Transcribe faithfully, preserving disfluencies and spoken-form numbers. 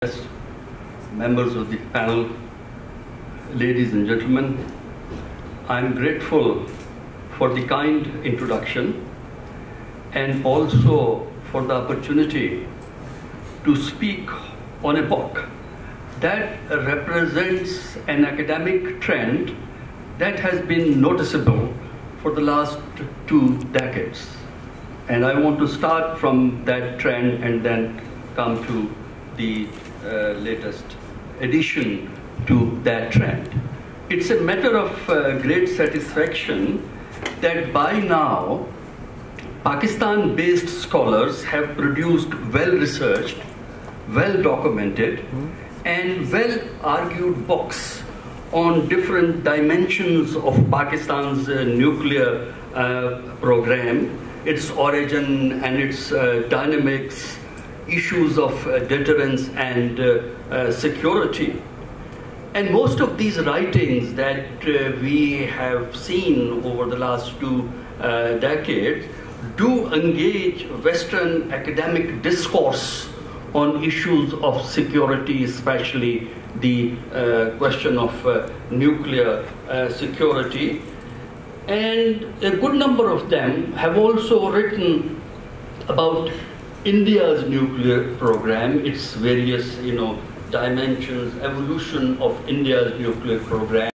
Members of the panel, ladies and gentlemen, I'm grateful for the kind introduction and also for the opportunity to speak on a book that represents an academic trend that has been noticeable for the last two decades. And I want to start from that trend and then come to the uh, latest addition to that trend. It's a matter of uh, great satisfaction that by now Pakistan-based scholars have produced well-researched, well-documented, mm-hmm. and well-argued books on different dimensions of Pakistan's uh, nuclear uh, program, its origin and its uh, dynamics, issues of uh, deterrence and uh, uh, security. And most of these writings that uh, we have seen over the last two uh, decades do engage Western academic discourse on issues of security, especially the uh, question of uh, nuclear uh, security. And a good number of them have also written about India's nuclear program, its various, you know, dimensions, evolution of India's nuclear program.